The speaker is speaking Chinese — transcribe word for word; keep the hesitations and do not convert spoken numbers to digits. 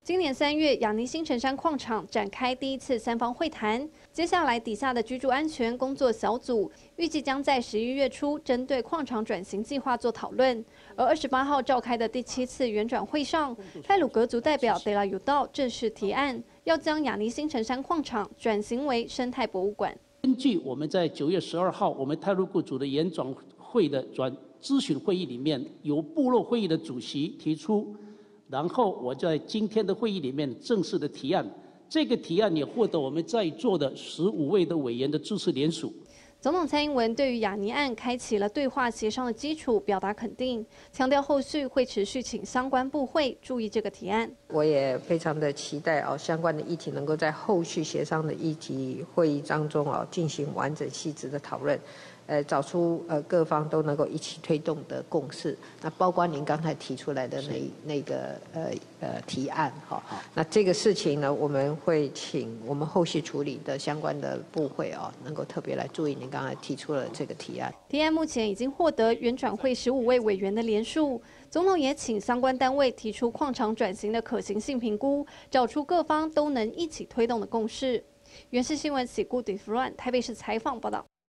今年三月，亚泥新城山矿场展开第一次三方会谈。接下来，底下的居住安全工作小组预计将在十一月初针对矿场转型计划做讨论。而二十八号召开的第七次原转会上，太鲁阁族代表德拉尤道正式提案，要将亚泥新城山矿场转型为生态博物馆。 根据我们在九月十二号我们太鲁阁族的原转会的转咨询会议里面，由部落会议的主席提出。 然后我在今天的会议里面正式的提案，这个提案也获得我们在座的十五位的委员的支持联署。 总统蔡英文对于亚泥案开启了对话协商的基础表达肯定，强调后续会持续请相关部会注意这个提案。 我也非常的期待哦，相关的议题能够在后续协商的议题会议当中哦进行完整细致的讨论。 呃，找出呃各方都能够一起推动的共识，那包括您刚才提出来的那那个呃呃提案哈，那这个事情呢，我们会请我们后续处理的相关的部会哦，能够特别来注意您刚才提出了这个提案。 提案目前已经获得原转会十五位委员的联署，总统也请相关单位提出矿场转型的可行性评估，找出各方都能一起推动的共识。原视新闻喜顾迪弗乱台北市采访报道。